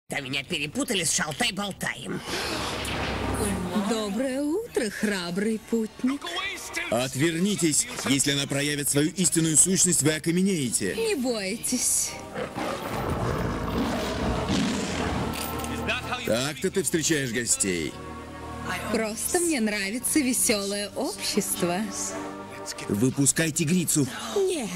Да меня перепутали с Шалтай-Болтаем. Доброе утро, храбрый путник. Отвернитесь! Если она проявит свою истинную сущность, вы окаменеете. Не бойтесь. Так-то ты встречаешь гостей. Просто мне нравится веселое общество. Выпускай тигрицу. Нет.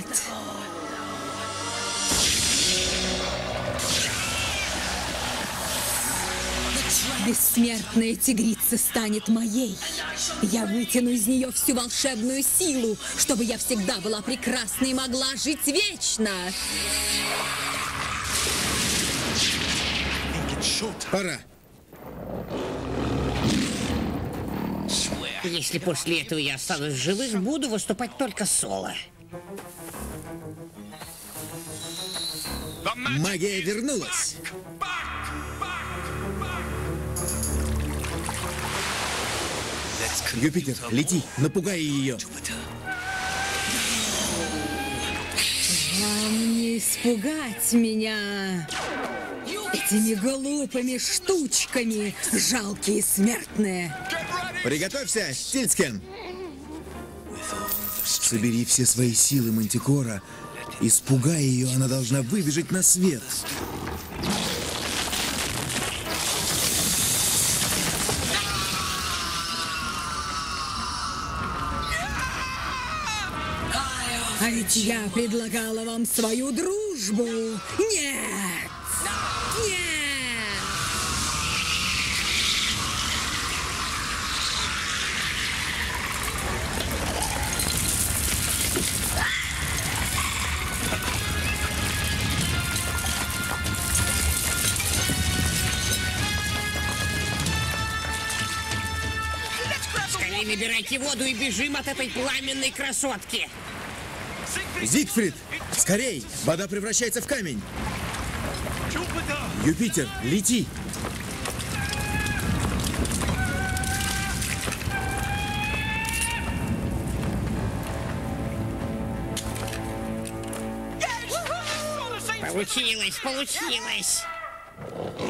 Бессмертная тигрица станет моей. Я вытяну из нее всю волшебную силу, чтобы я всегда была прекрасна и могла жить вечно. Пора. Если после этого я останусь в живых, буду выступать только соло. Магия вернулась. Юпитер, лети, напугай ее. Вам не испугать меня этими глупыми штучками, жалкие смертные. Приготовься, Стильцкен. Собери все свои силы, Мантикора. Испугай ее, она должна выбежать на свет. А ведь я предлагала вам свою дружбу. Нет! Нет! Скорее набирайте воду и бежим от этой пламенной красотки. Зигфрид, скорей! Вода превращается в камень. Юпитер, лети! Получилось, получилось.